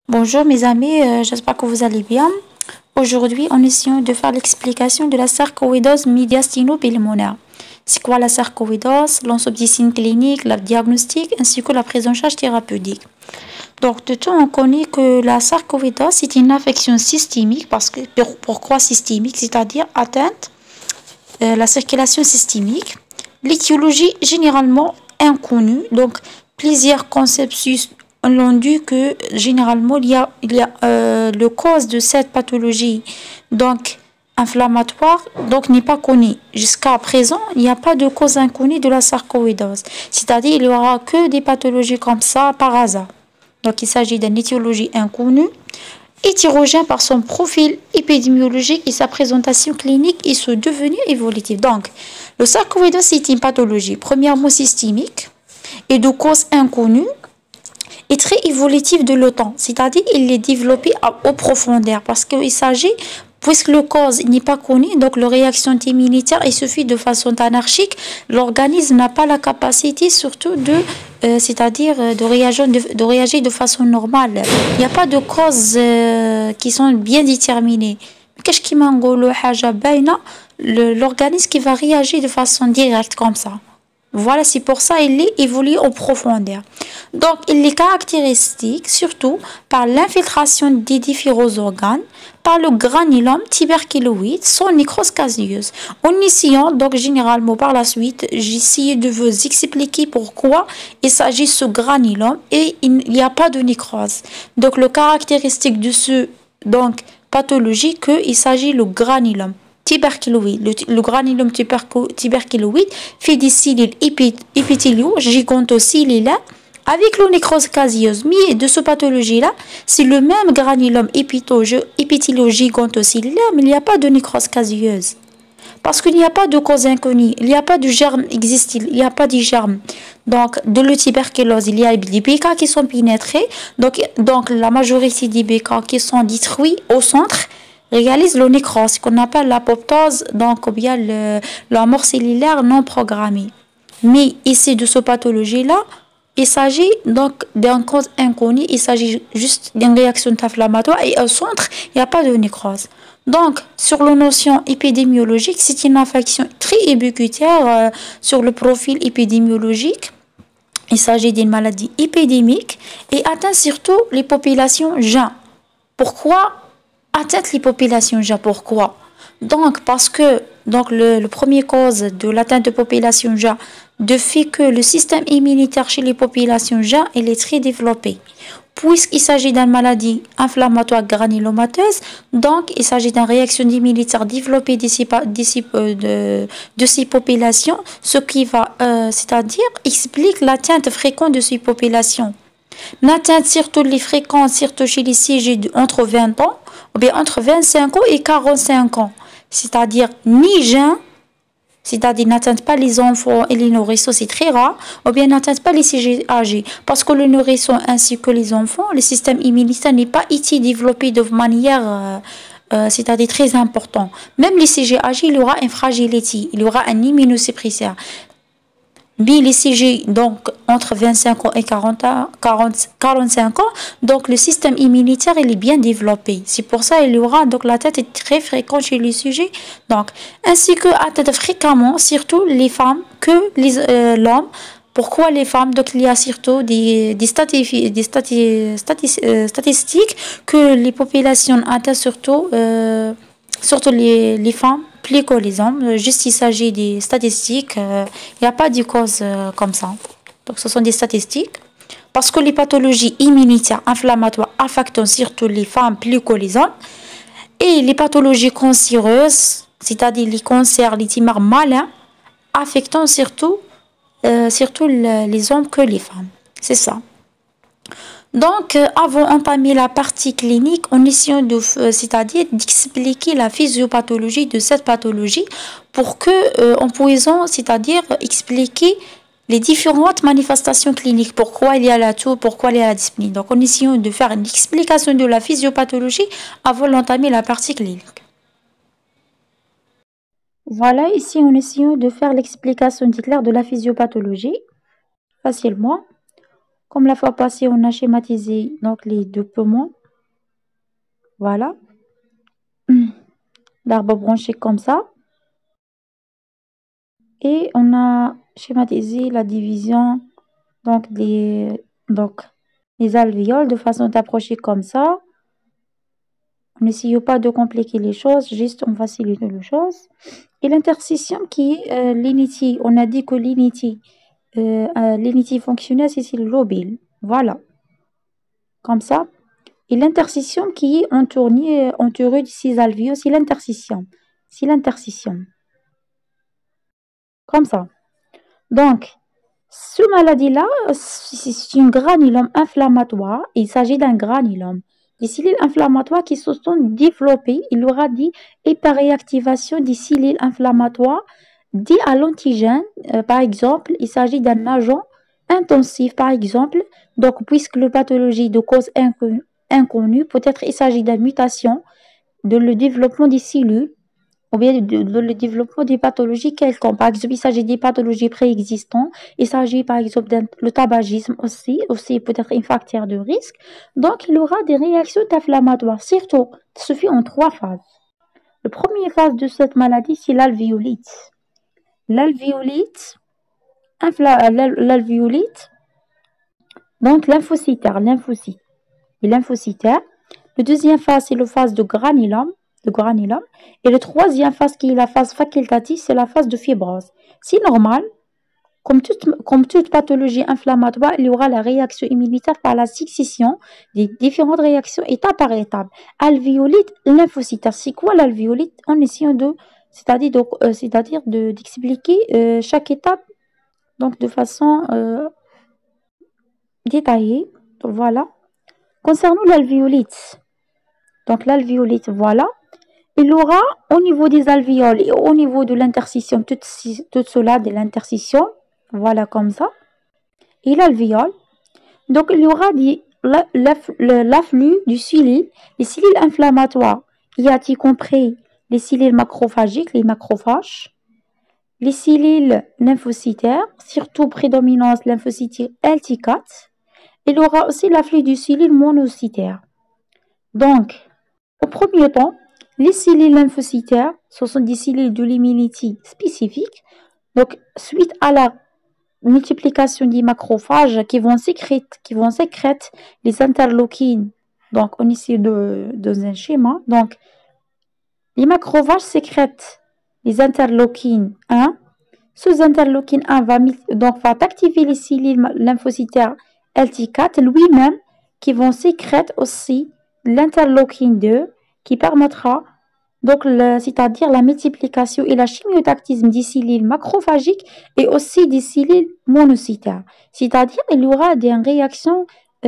Bonjour mes amis, j'espère que vous allez bien. Aujourd'hui, on essaie de faire l'explication de la sarcoïdose médiastino-pulmonaire. C'est quoi la sarcoïdose, l'ensobdicine clinique, la diagnostic ainsi que la prise en charge thérapeutique. Donc, de tout, on connaît que la sarcoïdose c'est une affection systémique pourquoi systémique, c'est-à-dire atteinte la circulation systémique. L'étiologie généralement inconnue, donc plusieurs concepts l'ont dit que généralement le cause de cette pathologie donc inflammatoire donc n'est pas connue. Jusqu'à présent, il n'y a pas de cause inconnue de la sarcoïdose. C'est-à-dire il n'y aura que des pathologies comme ça par hasard. Donc il s'agit d'une étiologie inconnue, hétérogène par son profil épidémiologique et sa présentation clinique et son devenir évolutif. Donc, le sarcoïdose c'est une pathologie premièrement systémique et de cause inconnue et très évolutive de l'OTAN, c'est-à-dire il est développé au profondeur parce qu'il s'agit, puisque le cause n'est pas connu, donc la réaction immunitaire il suffit de façon anarchique, l'organisme n'a pas la capacité surtout c'est-à-dire de réagir de façon normale. Il n'y a pas de causes qui sont bien déterminées. Qu'est-ce qui m'engole l'organisme qui va réagir de façon directe comme ça. Voilà, c'est pour ça qu'il évolue en profondeur. Donc, il est caractéristique surtout par l'infiltration des différents organes, par le granulome tuberculoïde, son nécrose caseuse. En essayant, donc généralement par la suite, j'essaie de vous expliquer pourquoi il s'agit de ce granulome et il n'y a pas de nécrose. Donc, le caractéristique de ce pathologie qu'il s'agit le granulome tuberculoïde. Le granulome tuberculoïde fait des cellules épithéliaux-gigantocellulaires avec la nécrose caseuse. Mais de cette pathologie-là, c'est le même granulome épithéliaux-gigantocellulaire, mais il n'y a pas de nécrose caseuse. Parce qu'il n'y a pas de cause inconnue, il n'y a pas de germe existe, il n'y a pas de germe. Donc, de la tuberculose, il y a des BK qui sont pénétrés. Donc la majorité des BK qui sont détruits au centre réalise le nécrose, qu'on appelle l'apoptose, donc ou bien la mort cellulaire non programmée. Mais ici, de cette pathologie-là, il s'agit donc d'une cause inconnue, il s'agit juste d'une réaction inflammatoire et au centre, il n'y a pas de nécrose. Donc, sur la notion épidémiologique, c'est une infection très ubiquitaire sur le profil épidémiologique. Il s'agit d'une maladie épidémique et atteint surtout les populations jeunes. Pourquoi atteint les populations jeunes? Pourquoi? Donc, parce que le premier cause de l'atteinte de population jeunes, de fait que le système immunitaire chez les populations jeunes est très développé. Puisqu'il s'agit d'une maladie inflammatoire granulomateuse, donc il s'agit d'une réaction immunitaire développée de ces populations, ce qui va, c'est-à-dire, explique l'atteinte fréquente de ces populations. L'atteinte surtout les fréquences, surtout chez les CG entre 20 ans, ou bien entre 25 ans et 45 ans, c'est-à-dire ni jeunes, c'est-à-dire n'atteint pas les enfants et les nourrissons, c'est très rare, ou bien n'atteint pas les CG âgés, parce que le nourrisson ainsi que les enfants, le système immunitaire n'est pas été développé de manière, c'est-à-dire très important. Même les CG âgés, il y aura une fragilité, il y aura un immunosuppresseur. Mais les CG, donc entre 25 ans et 45 ans, donc le système immunitaire il est bien développé. C'est pour ça qu'il y aura, donc la tête est très fréquente chez les sujets. Donc, ainsi que atteint fréquemment, surtout les femmes que l'homme. Pourquoi les femmes? Donc il y a surtout des statistiques que les populations atteignent surtout les femmes plus que les hommes. Juste il s'agit des statistiques, il n'y a pas de cause comme ça. Donc ce sont des statistiques. Parce que les pathologies immunitaires inflammatoires affectent surtout les femmes plus que les hommes. Et les pathologies cancéreuses, c'est-à-dire les cancers, les tumeurs malins, affectant surtout les hommes que les femmes. C'est ça. Donc, avant d'entamer la partie clinique, on essaie c'est-à-dire d'expliquer la physiopathologie de cette pathologie pour que, en pouvant, c'est-à-dire expliquer les différentes manifestations cliniques, pourquoi il y a la toux, pourquoi il y a la dyspnée. Donc, on essaie de faire une explication de la physiopathologie avant d'entamer la partie clinique. Voilà, ici, on essaie de faire l'explication claire de la physiopathologie facilement. Comme la fois passée, on a schématisé donc les deux poumons, Voilà. L'arbre branché comme ça. Et on a schématisé la division donc donc, les alvéoles de façon d'approcher comme ça. N'essayons pas de compliquer les choses, juste on facilite les choses. Et l'intersection qui est l'unity. On a dit que l'unity fonctionnelle, c'est le lobile. Voilà, comme ça. Et l'intersection qui est entourée de ces alvéoles, c'est l'intersection. C'est l'intersection. Comme ça. Donc, ce maladie-là, c'est un granulome inflammatoire. Il s'agit d'un granulome. Les cellules inflammatoires qui se sont développées, il aura dit hyperréactivation des cellules inflammatoires dit à l'antigène. Par exemple, il s'agit d'un agent intensif, par exemple. Donc, puisque la pathologie de cause inconnue, peut-être il s'agit d'une mutation de le développement des cellules ou bien le développement des pathologies quelconques. Par exemple, il s'agit des pathologies préexistantes, il s'agit par exemple le tabagisme aussi peut-être un facteur de risque. Donc, il y aura des réactions inflammatoires, surtout, ce fait en 3 phases. La première phase de cette maladie, c'est l'alvéolite. L'alvéolite, donc lymphocytaire, et lymphocytaire. La deuxième phase, c'est la phase de granulome. Et la troisième phase, qui est la phase facultative, c'est la phase de fibrose. C'est normal, comme toute pathologie inflammatoire, il y aura la réaction immunitaire par la succession des différentes réactions étape par étape. Alvéolite, lymphocytaire. C'est quoi l'alvéolite? En essayant c'est-à-dire d'expliquer chaque étape donc de façon détaillée. Voilà. Concernant l'alvéolite, donc l'alvéolite, voilà. Il aura au niveau des alvéoles et au niveau de l'interstition, tout cela de l'interstition, voilà comme ça, et l'alvéole. Donc il y aura l'afflux du cellules, les cellules inflammatoires, y a-t-il compris les cellules macrophagiques, les macrophages, les cellules lymphocytaires, surtout prédominance lymphocytaire LT4. Il y aura aussi l'afflux du cellules monocytaires. Donc, au premier temps, les cellules lymphocytaires, ce sont des cellules de l'immunité spécifiques. Donc, suite à la multiplication des macrophages qui vont sécréter les interleukines. Donc, on est ici dans un schéma. Donc, les macrophages sécrètent les interleukines 1. Ce interleukine 1 va activer les cellules lymphocytaires LT4 lui-même qui vont sécréter aussi l'interleukine 2 qui permettra donc c'est-à-dire la multiplication et la chimiotactisme des cellules macrophagiques et aussi des cellules monocytaires. C'est-à-dire il y aura des réactions,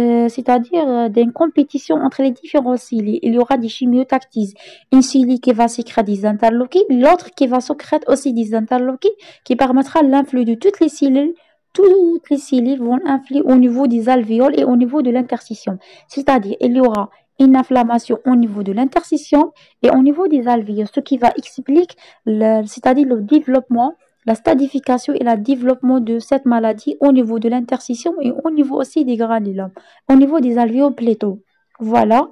des compétitions entre les différents cellules. Il y aura des chimiotactismes. Une cellule qui va sécréter des interleukines, l'autre qui va sécréter aussi des interleukines qui permettra l'influx de toutes les cellules. Toutes les cellules vont influer au niveau des alvéoles et au niveau de l'interstition. C'est-à-dire il y aura une inflammation au niveau de l'interstition et au niveau des alvéoles, ce qui va expliquer c'est-à-dire le développement, la stadification et le développement de cette maladie au niveau de l'interstition et au niveau aussi des granulomes, au niveau des alvéoles plutôt. Voilà,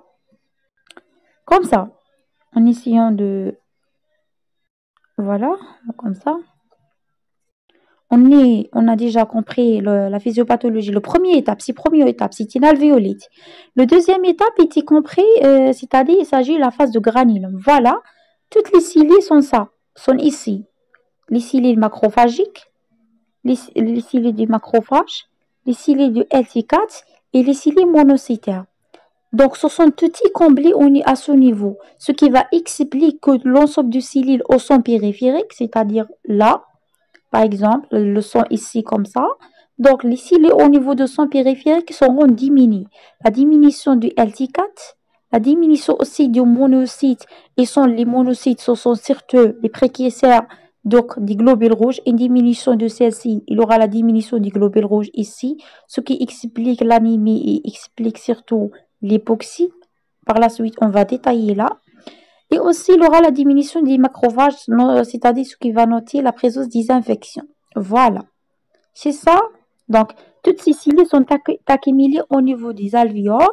comme ça, en essayant de... Voilà, comme ça. On a déjà compris la physiopathologie. La première étape, c'est une alvéolite. La deuxième étape était compris, c'est-à-dire il s'agit de la phase de granulome. Voilà, toutes les cellules sont ici. Les cellules macrophagiques, les cellules du macrophage, les cellules du LT4 et les cellules monocytaires. Donc, ce sont tous comblés à ce niveau, ce qui va expliquer que l'ensemble des cellules au son périphérique, c'est-à-dire là, par exemple, le son ici comme ça. Donc, les cellules au niveau de son périphérique seront diminuées. La diminution du LT4, la diminution aussi du monocyte, et les monocytes, ce sont surtout les précurseurs donc, des globules rouges. Une diminution de celle-ci, il y aura la diminution des globules rouges ici, ce qui explique l'anémie et explique surtout l'hypoxie. Par la suite, on va détailler là. Et aussi, il y aura la diminution des macrophages, c'est-à-dire ce qui va noter la présence des infections. Voilà. C'est ça. Donc, toutes ces cellules sont accumulées au niveau des alvéoles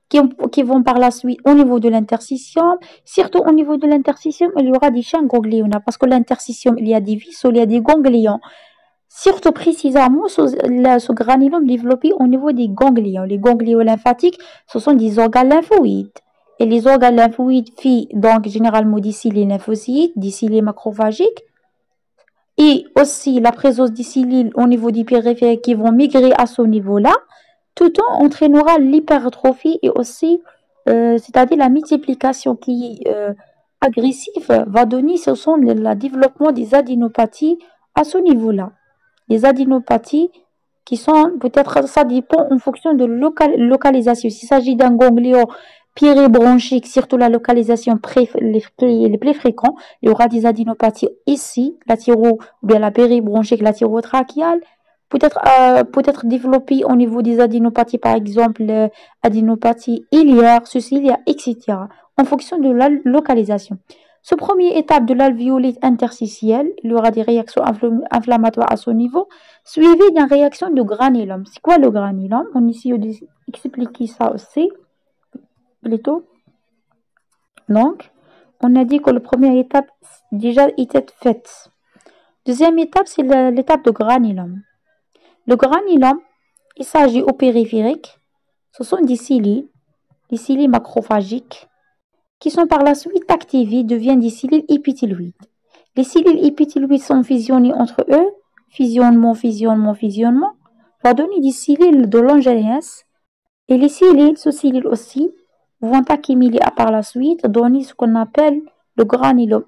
qui vont par la suite au niveau de l'interstitium. Surtout au niveau de l'interstitium, il y aura des champs ganglionnaires parce que l'interstitium, il y a des vaisseaux, il y a des ganglions. Surtout précisément, ce granulome développé au niveau des ganglions. Les ganglions lymphatiques, ce sont des organes lymphoïdes. Et les organes lymphoïdes font donc généralement des cellules lymphocytes, des cellules macrophagiques. Et aussi la présence des cellules au niveau des périphériques qui vont migrer à ce niveau-là. Tout en entraînera l'hypertrophie et aussi, c'est-à-dire la multiplication qui est agressive, va donner, ce sont le développement des adénopathies à ce niveau-là. Les adénopathies qui sont, peut-être, ça dépend en fonction de localisation. S'il s'agit d'un ganglion péribronchique, surtout la localisation les plus fréquents, il y aura des adénopathies ici, ou bien la péribronchique, la thyrotrachéale, peut-être développée au niveau des adénopathies, par exemple, adénopathie iliaire, suciliaire, etc., en fonction de la localisation. Ce première étape de l'alvéolite interstitielle, il y aura des réactions inflammatoires à ce niveau, suivie d'une réaction de granulome. C'est quoi le granulome? On essaie d'expliquer ça aussi, plutôt. Donc, on a dit que la première étape déjà était faite. Deuxième étape, c'est l'étape de granulome. Le granulome, il s'agit au périphérique. Ce sont des cellules macrophagiques, qui sont par la suite activées, deviennent des cellules épithéloïdes. Les cellules épithéloïdes sont fusionnées entre eux, fusionnement, va donner des cellules de Langerhans. Et les cellules aussi, vont accumuler par la suite, donner ce qu'on appelle le granulome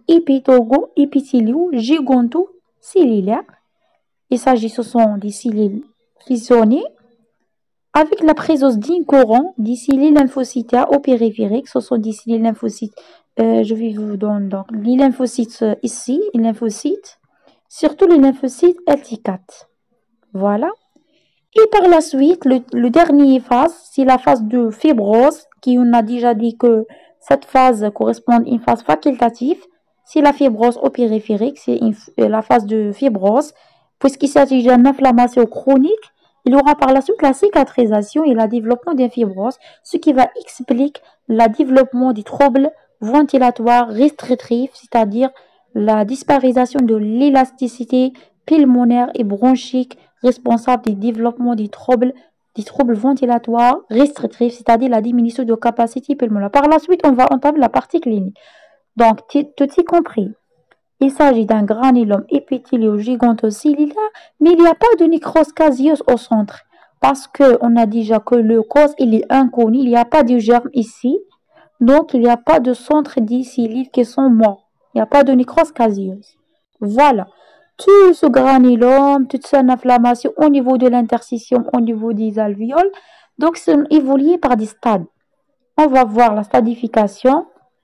épithéliaux-giganto-cellulaire. Il s'agit, ce sont des cellules fusionnées avec la présence d'un courant des cellules lymphocytaires au périphérique. Ce sont des cellules lymphocytes. Je vais vous donner donc les lymphocytes ici, les lymphocytes, surtout les lymphocytes LT4. Voilà. Et par la suite, le dernier phase, c'est la phase de fibrose, qui on a déjà dit que cette phase correspond à une phase facultative. C'est la fibrose au périphérique, c'est la phase de fibrose, puisqu'il s'agit d'une inflammation chronique. Il y aura par la suite la cicatrisation et le développement des fibroses, ce qui va expliquer le développement des troubles ventilatoires restrictifs, c'est-à-dire la disparition de l'élasticité pulmonaire et bronchique responsable du développement des troubles ventilatoires restrictifs, c'est-à-dire la diminution de capacité pulmonaire. Par la suite, on va entamer la partie clinique. Donc, tout y compris. Il s'agit d'un granulome épithéliogigantocellulaire, mais il n'y a pas de nécrose casieuse au centre. Parce qu'on a déjà que le cause, il est inconnu, il n'y a pas de germe ici. Donc, il n'y a pas de centre des cellules qui sont morts. Il n'y a pas de nécrose casieuse. Voilà. Tout ce granulome, toute cette inflammation au niveau de l'interstitium, au niveau des alvéoles. Donc, c'est évolué par des stades. On va voir la stadification.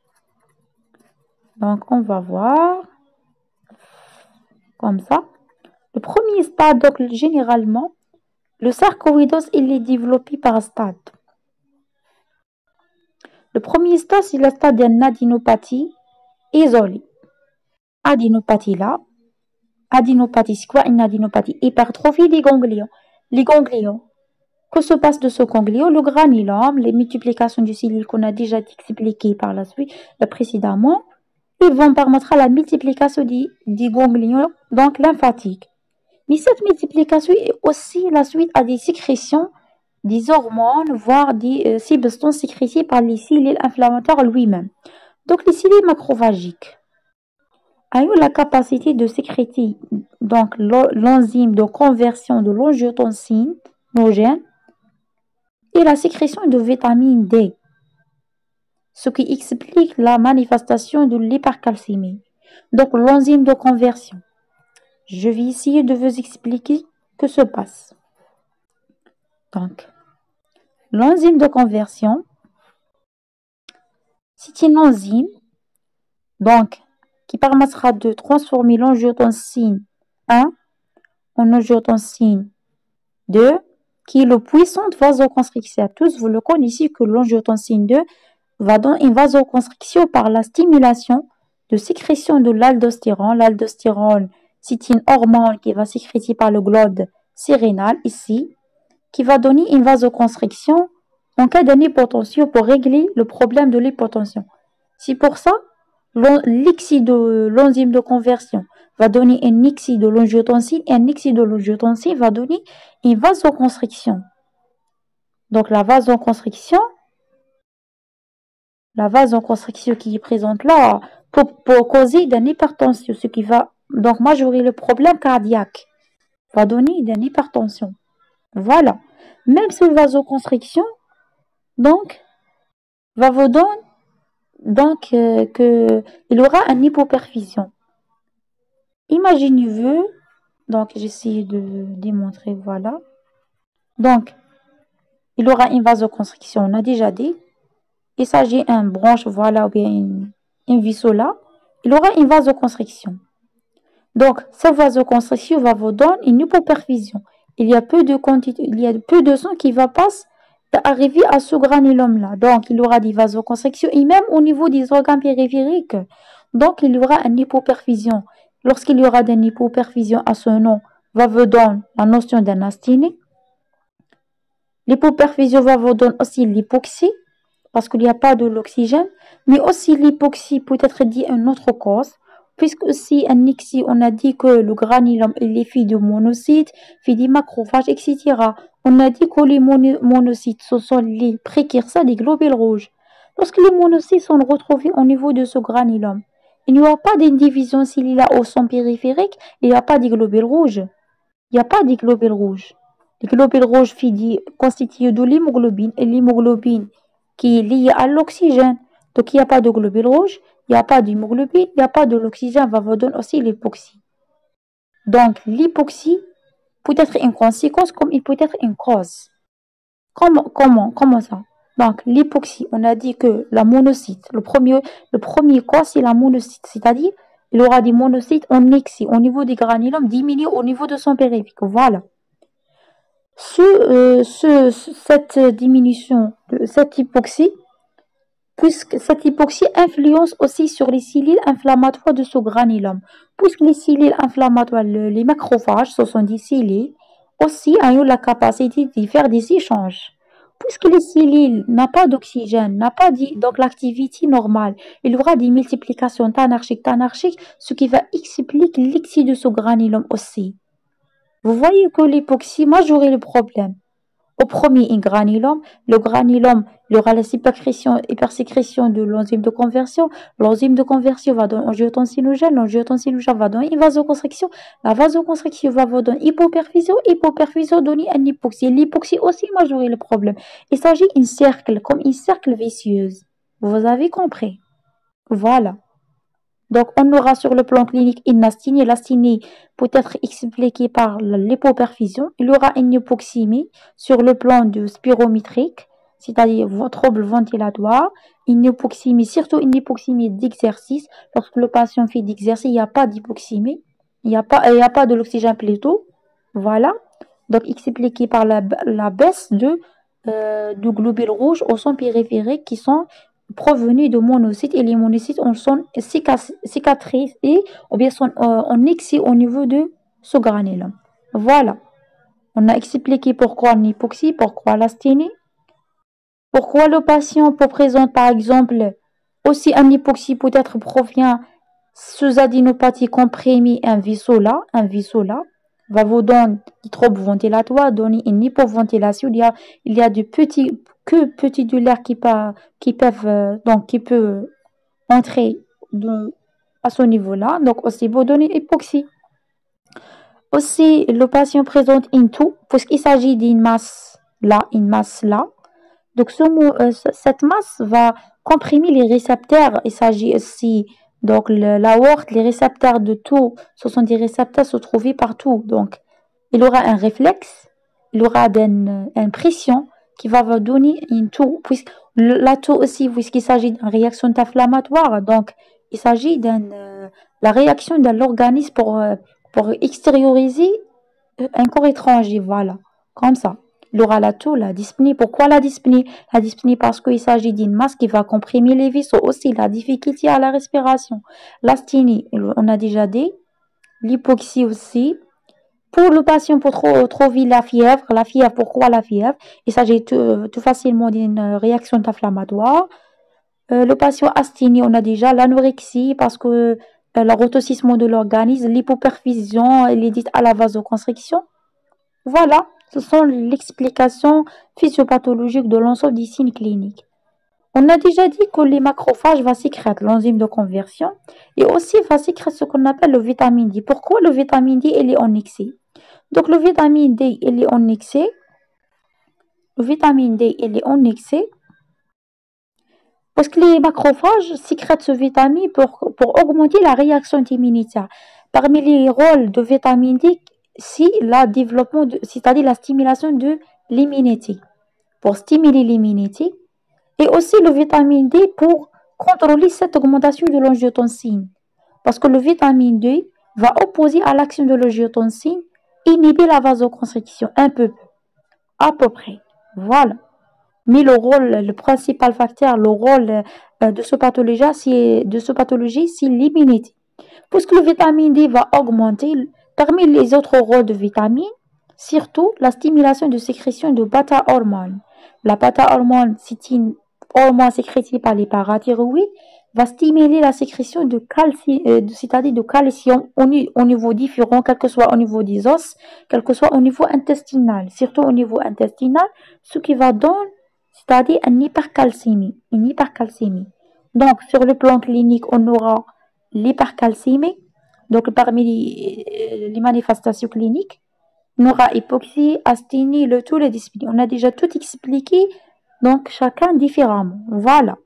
Donc, on va voir comme ça. Le premier stade, donc, généralement, le sarcoïdose, il est développé par stade. Le premier stade, c'est le stade d'une adénopathie isolée. Adénopathie là. Adénopathie, c'est quoi une adénopathie? Hypertrophie des ganglions. Les ganglions. Que se passe de ce ganglion? Le granulome, les multiplications de cellules qu'on a déjà expliquées par la suite, précédemment, ils vont permettre à la multiplication des ganglions, donc lymphatiques. Mais cette multiplication est aussi la suite à des sécrétions, des hormones, voire des substances sécrétées par les cellules inflammatoires lui-même. Donc les cellules macrophagiques a eu la capacité de sécréter donc l'enzyme de conversion de l'angiotensine et la sécrétion de vitamine D, ce qui explique la manifestation de l'hypercalcémie. Donc l'enzyme de conversion. Je vais essayer de vous expliquer ce que se passe. Donc, l'enzyme de conversion, c'est une enzyme donc, qui permettra de transformer l'angiotensine 1 en angiotensine 2, qui est le puissant vasoconstricteur. Tous vous le connaissez que l'angiotensine 2 va donner une vasoconstriction par la stimulation de sécrétion de l'aldostérone. L'aldostérone, c'est une hormone qui va sécréter par le glande sérénal ici, qui va donner une vasoconstriction en cas d'hypotension pour régler le problème de l'hypotension. C'est pour ça, l'enzyme de conversion va donner un excès de l'angiotensine et un excès de l'angiotensine va donner une vasoconstriction. Donc la vasoconstriction qui est présente là pour causer d'une hypertension, ce qui va donc majorer le problème cardiaque, va donner une hypertension. Voilà. Même sous vasoconstriction, donc, va vous donner donc il aura une hypoperfusion. Imaginez-vous, donc j'essaie de démontrer, voilà. Donc, il aura une vasoconstriction, on a déjà dit. Il s'agit d'une branche, voilà, ou bien une vaisseau là. Il aura une vasoconstriction. Donc, cette vasoconstriction va vous donner une hypoperfusion. Il y a peu de quantité, il y a peu de sang qui va passer arriver à ce granulome-là. Donc, il y aura des vasoconstrictions et même au niveau des organes périphériques. Donc, il y aura une hypoperfusion. Lorsqu'il y aura une hypoperfusion à ce nom, va vous donner la notion d'un asthénie. L'hypoperfusion va vous donner aussi l'hypoxie, parce qu'il n'y a pas de l'oxygène. Mais aussi l'hypoxie peut être dit une autre cause. Puisque aussi un excès, on a dit que le granulome est fait de monocytes, fait des macrophages, etc. On a dit que les monocytes, ce sont les précurseurs des globules rouges. Lorsque les monocytes sont retrouvés au niveau de ce granulome, il n'y aura pas d'indivision cellulaire au son périphérique, il n'y a pas de globules rouges. Il n'y a pas de globules rouges. Les globules rouges constitués de l'hémoglobine, et l'hémoglobine qui est liée à l'oxygène. Donc, il n'y a pas de globules rouges, il n'y a pas d'hémoglobine, il n'y a pas de l'oxygène, va vous donner aussi l'hypoxie. Donc, l'hypoxie peut être une conséquence comme il peut être une cause. Comment ça? Donc, l'hypoxie, on a dit que la monocyte, le premier cause, c'est la monocyte, c'est-à-dire, il aura des monocytes en excès au niveau des granulomes, diminués au niveau de son périphérique. Voilà. Cette diminution, cette hypoxie, puisque cette hypoxie influence aussi sur les cellules inflammatoires de ce granulome. Puisque les cellules inflammatoires, les macrophages, ce sont des cellules, aussi ont la capacité de faire des échanges. Puisque les cellules n'ont pas d'oxygène, n'ont pas donc l'activité normale, il y aura des multiplications anarchiques, ce qui va expliquer l'excès de ce granulome aussi. Vous voyez que l'hypoxie majorerait le problème. Au premier granulome, le granulome il aura la hypersécrétion de l'enzyme de conversion. L'enzyme de conversion va donner angiotensinogène. L'angiotensinogène va donner une vasoconstriction. La vasoconstriction va vous donner hypoperfusion. Hypoperfusion donne une hypoxie. L'hypoxie aussi majorerait le problème. Il s'agit d'un cercle, comme une cercle vicieuse. Vous avez compris? Voilà. Donc, on aura sur le plan clinique une asthénie. L'asthénie peut être expliquée par l'hypoperfusion. Il y aura une hypoxémie sur le plan de spirométrique, c'est-à-dire trouble ventilatoire. Une hypoxémie, surtout une hypoxémie d'exercice. Lorsque le patient fait d'exercice, il n'y a pas d'hypoxémie. Il n'y a pas de l'oxygène plutôt. Voilà. Donc, expliqué par la baisse de globules rouges au son périphérique qui sont provenus de monocytes et les monocytes sont cicatrisés ou bien sont en excès au niveau de ce granulome. Voilà. On a expliqué pourquoi l'hypoxie, pourquoi l'asthénie, pourquoi le patient peut présenter par exemple aussi un hypoxie peut-être provient sous adénopathie comprimée un vaisseau là va vous donner des troubles ventilatoires, donner une hypoventilation. Il y a de petits douleurs qui peuvent entrer à ce niveau-là. Donc aussi vous donner hypoxie. Aussi, le patient présente une toux, puisqu'il s'agit d'une masse là. Donc cette masse va comprimer les récepteurs. Il s'agit aussi donc l'aorte, les récepteurs de toux, ce sont des récepteurs se trouvés partout. Donc il aura un réflexe, il aura une pression qui va vous donner une toux. La toux aussi, puisqu'il s'agit d'une réaction inflammatoire, donc il s'agit la réaction de l'organisme pour extérioriser un corps étranger, voilà, comme ça. Il aura la toux, la dyspnée. Pourquoi la dyspnée? La dyspnée parce qu'il s'agit d'une masse qui va comprimer les vaisseaux. Aussi, la difficulté à la respiration. L'asthénie, on a déjà dit. L'hypoxie aussi. Pour le patient pour trouver la fièvre, pourquoi la fièvre? Il s'agit tout facilement d'une réaction inflammatoire. Le patient asthénie, on a déjà l'anorexie parce que le retaussissement de l'organisme, l'hypoperfusion, elle est dite à la vasoconstriction. Voilà, ce sont l'explication physiopathologique de l'ensemble des signes cliniques. On a déjà dit que les macrophages vont sécréter l'enzyme de conversion et aussi va sécréter ce qu'on appelle le vitamine D. Pourquoi le vitamine D il est en excès? Donc le vitamine D il est en excès. Le vitamine D il est en excès parce que les macrophages sécrètent ce vitamine pour augmenter la réaction immunitaire. Parmi les rôles de vitamine D, c'est la développement, c'est-à-dire la stimulation de l'immunité, pour stimuler l'immunité, et aussi le vitamine D pour contrôler cette augmentation de l'angiotensine. Parce que le vitamine D va opposer à l'action de l'angiotensine, inhiber la vasoconstriction un peu, à peu près. Voilà. Mais le principal facteur, le rôle de ce pathologie, c'est l'immunité. Puisque le vitamine D va augmenter, parmi les autres rôles de vitamine, surtout la stimulation de sécrétion de bêta-hormone. La bêta-hormone, c'est une hormone sécrétée par les parathyroïdes, va stimuler la sécrétion de calcium, c'est-à-dire de calcium au niveau différent, quel que soit au niveau des os, quel que soit au niveau intestinal, surtout au niveau intestinal, ce qui va donner, c'est-à-dire une hypercalcémie. Donc, sur le plan clinique, on aura l'hypercalcémie, donc parmi les manifestations cliniques, on aura hypoxie, asthénie, le tout, les dyspnées. On a déjà tout expliqué, donc chacun différemment. Voilà.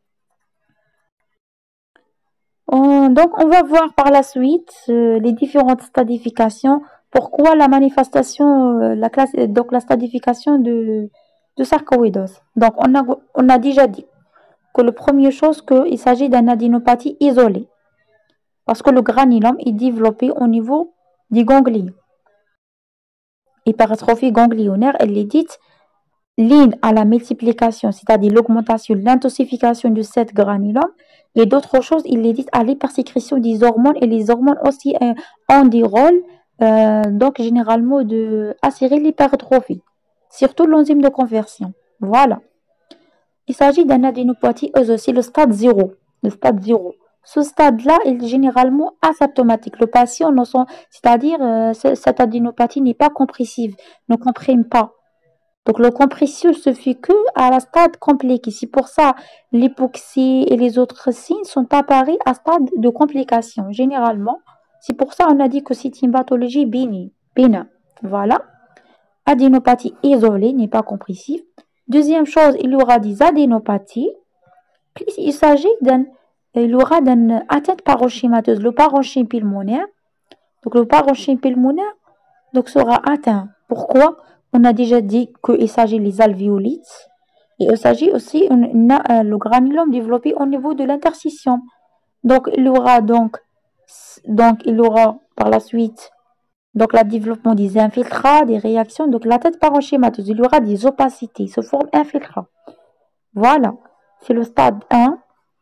Donc, on va voir par la suite les différentes stadifications. Pourquoi la manifestation, donc la stadification de sarcoïdose. Donc, on a déjà dit que la première chose, qu'il s'agit d'une adénopathie isolée. Parce que le granulome est développé au niveau des ganglions. Hypertrophie ganglionnaire, elle est dite ligne à la multiplication, c'est-à-dire l'augmentation, l'intensification de cette granulome. Et d'autres choses, il est dit à l'hypersécrétion des hormones. Et les hormones aussi ont des rôles, donc généralement, de assurer l'hypertrophie. Surtout l'enzyme de conversion. Voilà. Il s'agit d'un adénopathie c'est le stade 0. Le stade 0. Ce stade-là est généralement asymptomatique. Le patient, c'est-à-dire cette adénopathie n'est pas compressive, ne comprime pas. Donc le compressif se fait que à la stade compliqué. C'est pour ça l'hypoxie et les autres signes sont apparus à stade de complication. Généralement, c'est pour ça on a dit que c'est une pathologie bénigne. Voilà. Adénopathie isolée n'est pas compressive. Deuxième chose, il y aura des adénopathies. Puis il y aura d'une atteinte parenchymateuse, le parenchyme pulmonaire. Donc le parenchyme pulmonaire donc, sera atteint. Pourquoi? On a déjà dit qu'il s'agit des alvéolites. Et il s'agit aussi le granulome développé au niveau de l'interstitium. Donc, il y aura par la suite donc, le développement des infiltrats, des réactions. Donc, la tête parenchymateuse, il y aura des opacités, se forment infiltrats. Voilà, c'est le stade 1.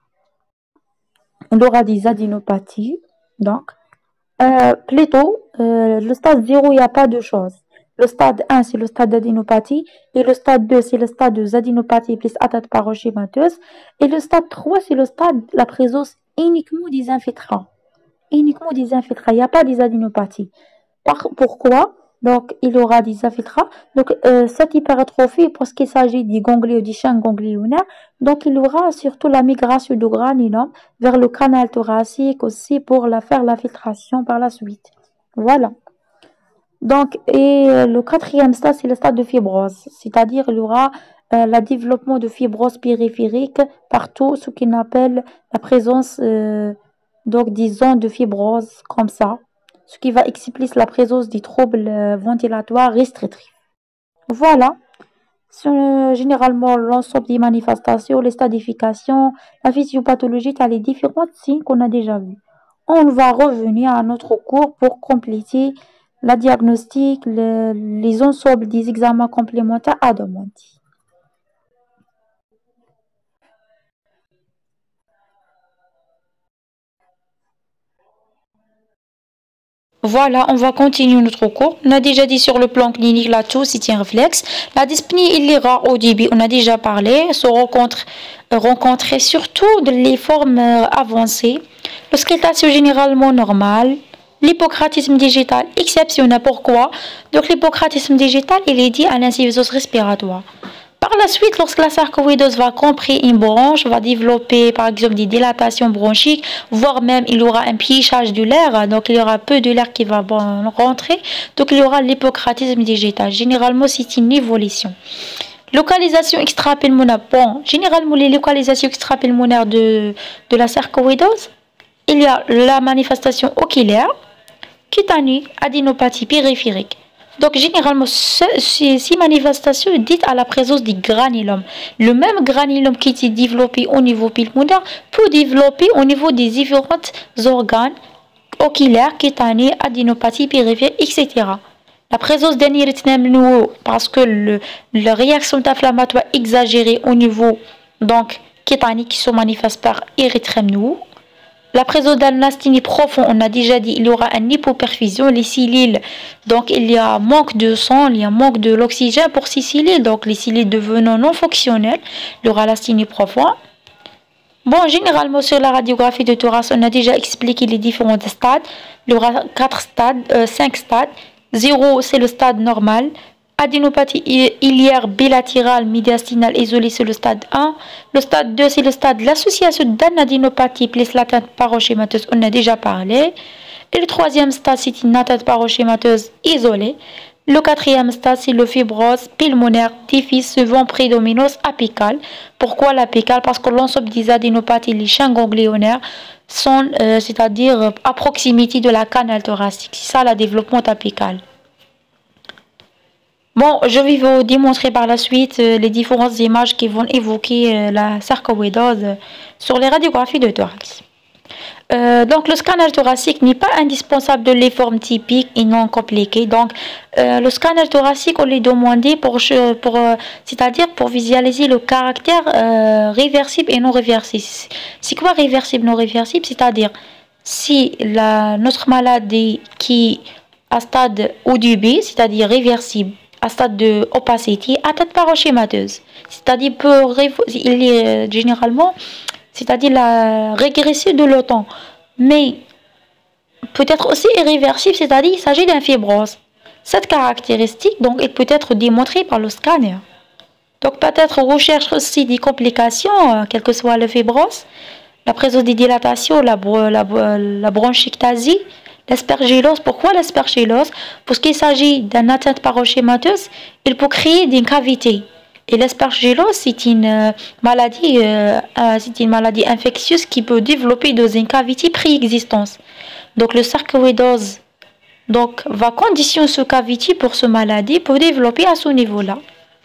On aura des adénopathies. Donc, plutôt, le stade 0, il n'y a pas de choses. Le stade 1, c'est le stade d'adénopathie. Et le stade 2, c'est le stade de adénopathie plus atteinte parenchymateuse. Et le stade 3, c'est le stade de la présence uniquement des infiltrats. Uniquement des infiltrats. Il n'y a pas des adénopathies. Pourquoi? Donc, il y aura des infiltrats. Donc, cette hypertrophie, parce qu'il s'agit des ganglions, des chaînes ganglionnaires, donc il y aura surtout la migration du granulome vers le canal thoracique aussi pour faire la filtration par la suite. Voilà. Donc, le quatrième stade, c'est le stade de fibrose. C'est-à-dire, il y aura le développement de fibrose périphérique partout, ce qu'on appelle la présence donc des zones de fibrose comme ça, ce qui va expliquer la présence des troubles ventilatoires restrictifs. Voilà, c'est généralement l'ensemble des manifestations, les stadifications, la physiopathologie, as les différents signes qu'on a déjà vus. On va revenir à notre cours pour compléter la diagnostic, les ensembles des examens complémentaires à demander. Voilà, on va continuer notre cours. On a déjà dit sur le plan clinique, la toux, c'est un réflexe. La dyspnée, il est rare au début, on a déjà parlé, se rencontrer surtout de les formes avancées. L'auscultation généralement normale. L'hypocratisme digital exceptionnel. Pourquoi? Donc l'hypocratisme digital, il est dit à l'insuffisance respiratoire. Par la suite, lorsque la sarcoïdose va comprimer une branche, va développer par exemple des dilatations bronchiques, voire même il y aura un piéchage de l'air, donc il y aura peu de l'air qui va rentrer, donc il y aura l'hypocratisme digital. Généralement, c'est une évolution. Localisation extra-pulmonaire. Bon, généralement, les localisations extra-pulmonaires de la sarcoïdose, il y a la manifestation oculaire, cutanée, adénopathie périphérique. Donc, généralement, ces manifestations dites à la présence du granulome. Le même granulome qui est développé au niveau pulmonaire peut développer au niveau des différents organes oculaires, cutanés, adénopathie périphérique, etc. La présence d'un érythème nouveau, parce que la réaction inflammatoire exagérée au niveau donc cutané qui se manifeste par érythème nouveau. La présence d'un asthénie profond, on a déjà dit, il y aura une hypoperfusion, les cellules, donc il y a manque de sang, il y a manque de l'oxygène pour ces cellules, donc les cellules devenant non fonctionnelles, il y aura l'asthénie profonde. Bon, généralement sur la radiographie de thorax, on a déjà expliqué les différents stades, il y aura 5 stades, 0 c'est le stade normal, adénopathie iliaire bilatérale médiastinale isolée, c'est le stade 1. Le stade 2, c'est le stade de l'association d'un adénopathie plus l'atteinte paroschémateuse, on a déjà parlé. Et le troisième stade, c'est une atteinte paroschémateuse isolée. Le quatrième stade, c'est le fibrose pulmonaire diffuse, souvent prédominance apicale. Pourquoi l'apicale? Parce que l'ensemble des adénopathies, les champs ganglionnaires, sont, c'est-à-dire à proximité de la canal thoracique. C'est ça, le développement apical. Bon, je vais vous démontrer par la suite les différentes images qui vont évoquer la sarcoïdose sur les radiographies de thorax. Donc, le scanner thoracique n'est pas indispensable de les formes typiques et non compliquées. Donc, le scanner thoracique, on les demandé c'est-à-dire pour visualiser le caractère réversible et non réversible. C'est quoi réversible, non réversible? C'est-à-dire, si notre maladie qui à stade au début, c'est-à-dire réversible, à stade de opacité, atteinte paroschémateuse. C'est-à-dire, il est généralement, c'est-à-dire la régression de l'OTAN. Mais peut-être aussi irréversible, c'est-à-dire il s'agit d'un fibrose. Cette caractéristique, donc, elle peut être démontrée par le scanner. Donc, peut-être recherche aussi des complications, quel que soit le fibrose, la présence des dilatations, la bronchectasie, l'aspergillose. Pourquoi l'aspergillose? Parce qu'il s'agit d'une atteinte paroschémateuse, il peut créer des cavités. Et l'aspergillose, c'est une maladie infectieuse qui peut développer dans une cavité préexistante. Donc le sarcoïdose va conditionner ce cavité pour ce maladie pour développer à ce niveau-là.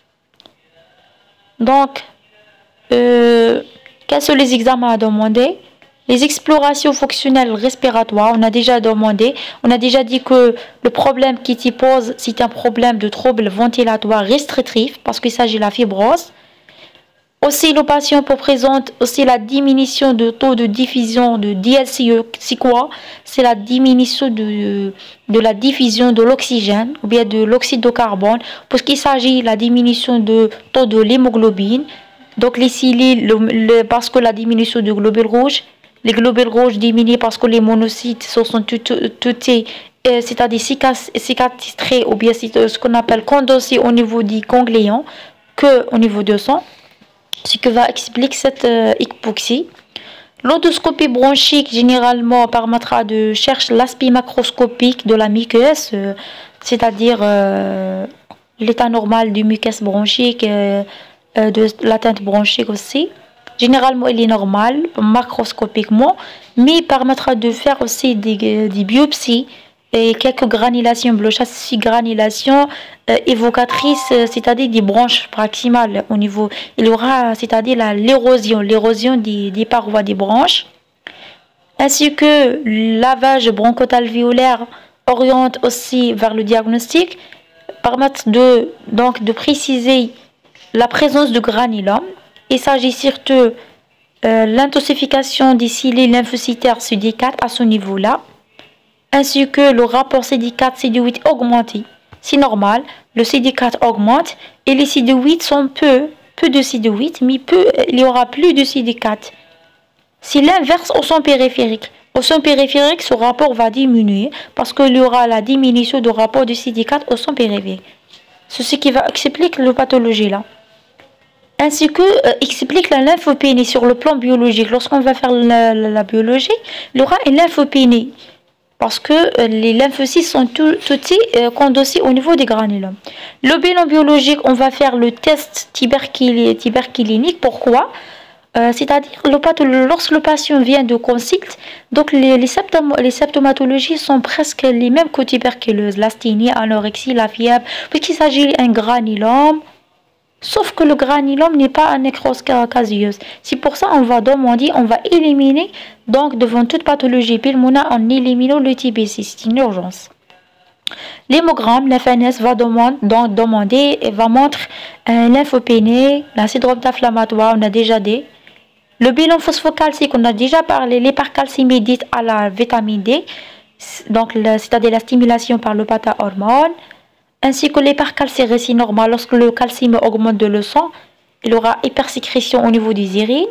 Donc, quels sont les examens à demander? Les explorations fonctionnelles respiratoires, on a déjà demandé, on a déjà dit que le problème qui s'y pose, c'est un problème de trouble ventilatoire restrictif, parce qu'il s'agit de la fibrose. Aussi, le patient peut présenter aussi la diminution de taux de diffusion de DLCE. C'est quoi? C'est la diminution de la diffusion de l'oxygène, ou bien de l'oxyde de carbone, parce qu'il s'agit de la diminution de taux de l'hémoglobine. Donc, les cellules, parce que la diminution de globules rouges, les globules rouges diminuent parce que les monocytes sont c'est-à-dire cicatrés ou bien c'est ce qu'on appelle condensés au niveau des ganglions que au niveau de sang, ce qui va expliquer cette hypoxie. L'endoscopie bronchique généralement permettra de chercher l'aspect macroscopique de la muqueuse, c'est-à-dire l'état normal du muqueuse bronchique, de l'atteinte bronchique aussi. Généralement, il est normal, macroscopiquement, mais il permettra de faire aussi des biopsies et quelques granulations blanchâtres, ces granulations évocatrices, c'est-à-dire des branches proximales au niveau. Il y aura, c'est-à-dire l'érosion des parois des branches, ainsi que lavage bronchoalvéolaire oriente aussi vers le diagnostic, permettent de préciser la présence de granulome. Il s'agit surtout l'intensification des cellules lymphocytaires CD4 à ce niveau-là. ainsi que le rapport CD4-CD8 augmenté. C'est normal, le CD4 augmente et les CD8 sont peu de CD8, mais il y aura plus de CD4. C'est l'inverse au son périphérique. Au son périphérique, ce rapport va diminuer parce qu'il y aura la diminution du rapport de CD4 au son périphérique. Ceci qui va expliquer la pathologie là. Ainsi que explique la lymphopénie sur le plan biologique. Lorsqu'on va faire la biologie, il y aura une lymphopénie. Parce que les lymphocytes sont tout condossés au niveau des granulomes. Le bilan biologique, on va faire le test tuberculinique. Pourquoi? C'est-à-dire, lorsque le patient vient de consulte, donc les symptomatologies sont presque les mêmes que tuberculose, l'asthénie, l'anorexie, la fièvre, puisqu'il s'agit d'un granulome. Sauf que le granulome n'est pas un nécrose caseuse. C'est pour ça qu'on va demander, on va éliminer, donc devant toute pathologie pulmonaire, en éliminant le TBC. C'est une urgence. L'hémogramme, la FNS va demander et va montrer lymphopénie, la syndrome inflammatoire, on a déjà dit. Le bilan phosphocalcique, on a déjà parlé, l'hypercalcémie dite à la vitamine D, donc c'est-à-dire la stimulation par le bêta-hormone. Ainsi que l'hypercalcérésie normale, lorsque le calcium augmente de le sang, il y aura hypersécrétion au niveau des urines.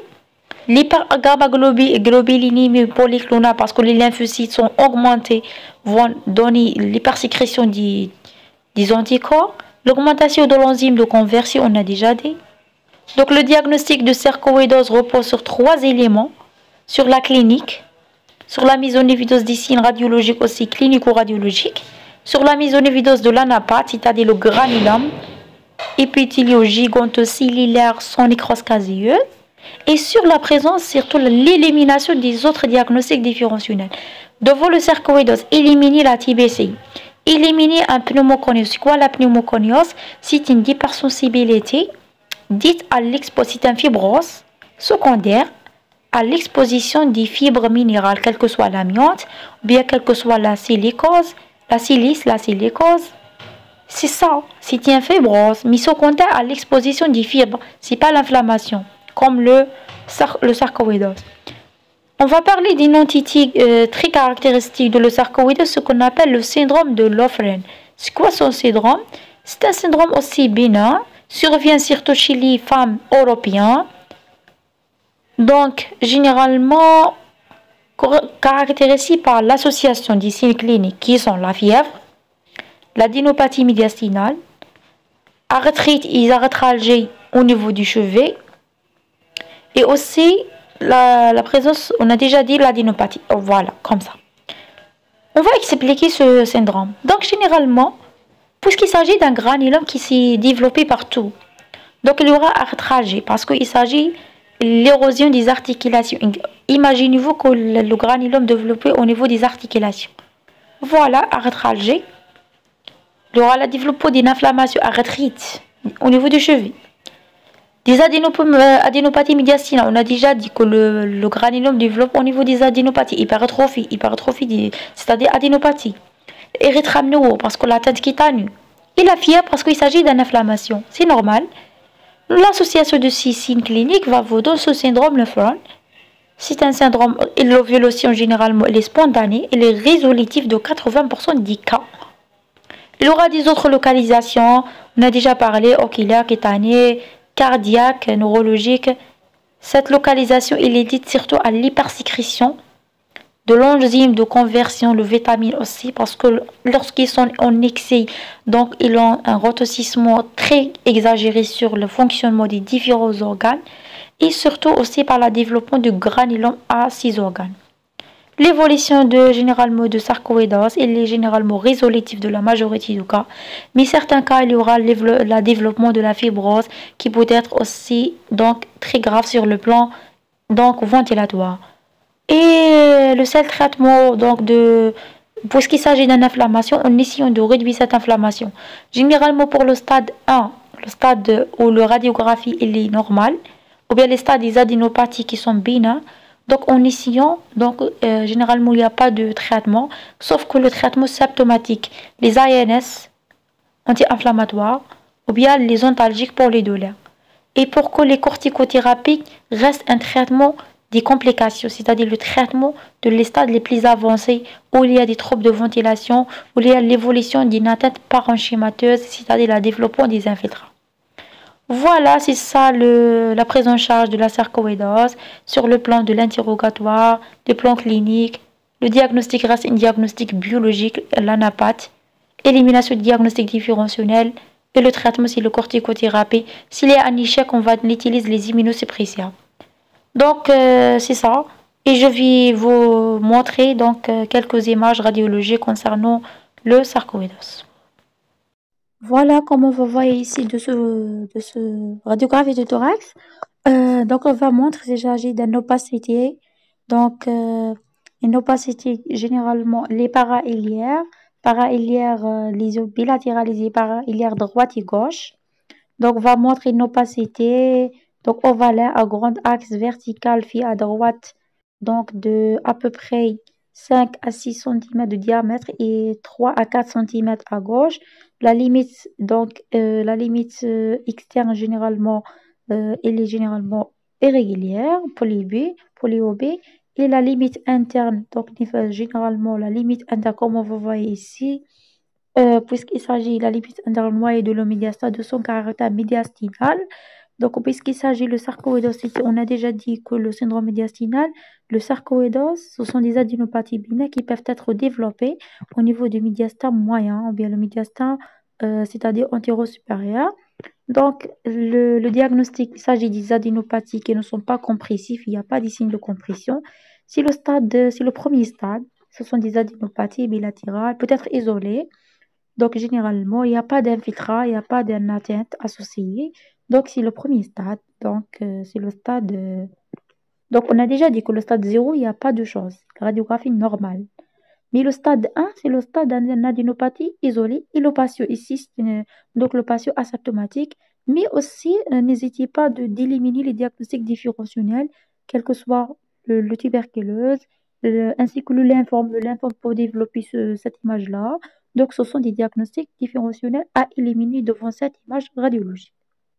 L'hypergammaglobulinémie polyclonale, parce que les lymphocytes sont augmentés, vont donner l'hypersécrétion des anticorps. L'augmentation de l'enzyme de conversion, on a déjà dit. Donc le diagnostic de sarcoïdose repose sur 3 éléments. Sur la clinique, sur la mise en évidence des signes radiologiques aussi clinico-radiologiques, sur la mise en évidence de l'anapathe, c'est-à-dire le granulome, épithélio-gigantocellulaire sans nécrose caseuse, et sur la présence, surtout l'élimination des autres diagnostics différentiels. Devant le sarcoïdose, éliminer la TBC, éliminer un pneumoconiose. C'est quoi la pneumoconiose? C'est une hypersensibilité dite à l'exposition, c'est une fibrose secondaire à l'exposition des fibres minérales, quelle que soit l'amiante, ou bien quelle que soit la silicose, la silice, la silicose. C'est ça, c'est une fibrose, mais secondaire à l'exposition des fibres, c'est pas l'inflammation, comme le sarcoïdose. On va parler d'une entité très caractéristique de le sarcoïdose, ce qu'on appelle le syndrome de Lofgren. C'est quoi son syndrome? C'est un syndrome aussi bénin, survient surtout chez les femmes européennes. Donc, généralement, caractérisé par l'association des signes cliniques qui sont la fièvre, l'adénopathie médiastinale, arthrite et arthralgie au niveau du chevet, et aussi la présence, on a déjà dit l'adénopathie. Voilà, comme ça. On va expliquer ce syndrome. Donc, généralement, puisqu'il s'agit d'un granulome qui s'est développé partout, donc il y aura arthralgie parce qu'il s'agit de l'érosion des articulations. Imaginez-vous que le granulome développé au niveau des articulations. Voilà, arthralgie. Il y aura le développement d'une inflammation, arthrite, au niveau du cheveu. Des adénopathies médiastinales, on a déjà dit que le granulome développe au niveau des adénopathies, hypertrophie, c'est-à-dire adénopathie. Érythramnéo, parce que la tête qui est et la fièvre, parce qu'il s'agit d'une inflammation. C'est normal. L'association de ces signes cliniques va vous donner ce syndrome Lofgren. C'est un syndrome, l'ovulation généralement elle est spontanée, elle est résolutive de 80% des cas. Il y aura des autres localisations, on a déjà parlé, oculaire, cutanée, cardiaque, neurologique. Cette localisation elle est dite surtout à l'hypersécrétion de l'enzyme de conversion, le vitamine aussi, parce que lorsqu'ils sont en excès, donc ils ont un retentissement très exagéré sur le fonctionnement des différents organes, et surtout aussi par le développement du granulome à ces organes. L'évolution généralement de sarcoïdose, elle est généralement résolutive de la majorité des cas, mais certains cas, il y aura le développement de la fibrose qui peut être aussi donc très grave sur le plan donc ventilatoire. Et le seul traitement donc puisqu'il s'agit d'une inflammation, on essaie de réduire cette inflammation. Généralement pour le stade 1, le stade où la radiographie est normale, ou bien les stades des adénopathies qui sont bénins, donc en essayant, donc généralement il n'y a pas de traitement, sauf que le traitement symptomatique, les ANS anti-inflammatoires, ou bien les antalgiques pour les douleurs. Et pour que les corticothérapies restent un traitement des complications, c'est-à-dire le traitement de les stades les plus avancés, où il y a des troubles de ventilation, où il y a l'évolution d'une atteinte parenchymateuse, c'est-à-dire le développement des infiltrats. Voilà, c'est ça la prise en charge de la sarcoïdose sur le plan de l'interrogatoire, le plan clinique, le diagnostic reste un diagnostic biologique, l'anapath, élimination du diagnostic différentiel et le traitement c'est le corticothérapie. S'il est un échec, on utilise les immunosuppresseurs. Donc c'est ça. Et je vais vous montrer donc quelques images radiologiques concernant le sarcoïdose. Voilà comment vous voyez ici de ce radiographie de thorax. Donc, on va montrer qu'il s'agit d'une opacité. Donc, une opacité, généralement, les para-iliaires, les yeux bilatéralisés, para-iliaires droite et gauche. Donc, on va montrer une opacité, donc ovalaire à grand axe vertical fait à droite, donc de à peu près 5 à 6 cm de diamètre et 3 à 4 cm à gauche. La limite externe, généralement, elle est généralement irrégulière, polyobée, et la limite interne, donc généralement la limite interne, comme vous voyez ici, puisqu'il s'agit de la limite interne noyée de l'omédiastase de son caractère médiastinal. Donc, puisqu'il s'agit le sarcoïdose, on a déjà dit que le syndrome médiastinal, le sarcoïdose, ce sont des adénopathies binaires qui peuvent être développées au niveau du médiastin moyen ou bien le médiastin, c'est-à-dire antéro-supérieur. Donc, le diagnostic, il s'agit des adénopathies qui ne sont pas compressives, il n'y a pas de signe de compression. C'est le premier stade, ce sont des adénopathies bilatérales, peut-être isolées. Donc, généralement, il n'y a pas d'infiltrat, il n'y a pas d'atteinte associée. Donc, c'est le premier stade. Donc, c'est le stade. Donc, on a déjà dit que le stade 0, il n'y a pas de chose. Radiographie normale. Mais le stade 1, c'est le stade d'une adénopathie isolée et le patient ici, donc le patient asymptomatique. Mais aussi, n'hésitez pas d'éliminer les diagnostics différentiels, quel que soit le tuberculose, ainsi que le lymphome. Le lymphome pour développer cette image-là. Donc, ce sont des diagnostics différentiels à éliminer devant cette image radiologique.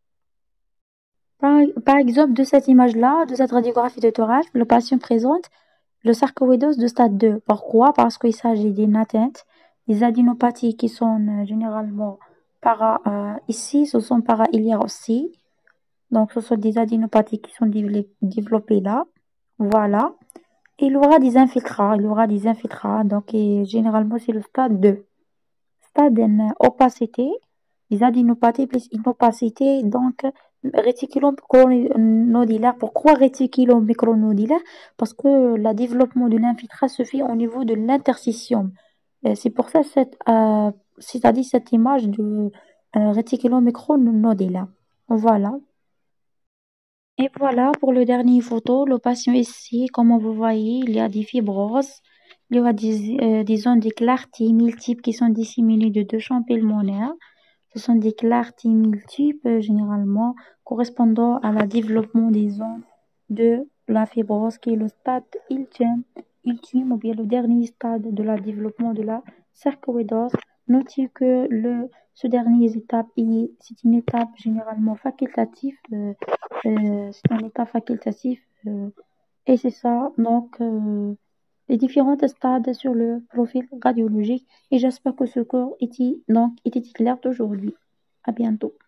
Par exemple, de cette image-là, de cette radiographie de thorax, le patient présente le sarcoïdose de stade 2. Pourquoi? Parce qu'il s'agit d'une atteinte, des adénopathies qui sont généralement ici, ce sont para-iliaires aussi. Donc, ce sont des adénopathies qui sont développées là. Voilà. Et il y aura des infiltrats. Il y aura des infiltrats. Donc, et généralement, c'est le stade 2. Stade d'une opacité, des adénopathies plus une opacité, donc réticulum micronodulaire. Pourquoi réticulum micronodulaire? Parce que le développement de l'infiltrat se fait au niveau de l'interstitium. C'est pour ça c'est-à-dire cette image de réticulum micronodulaire. Voilà. Et voilà pour le dernier photo, le patient ici, comme vous voyez, il y a des fibroses, il y a des zones de clarté multiples qui sont disséminées de deux champs pulmonaires. Ce sont des clartés multiples, généralement correspondant à la développement des zones de la fibrose, qui est le stade ultime ou bien le dernier stade de la développement de la sarcoïdose. Notez que ce dernier étape, c'est une étape généralement facultative. C'est un état facultatif. Et c'est ça, donc, les différents stades sur le profil radiologique. Et j'espère que ce cours était clair d'aujourd'hui. À bientôt.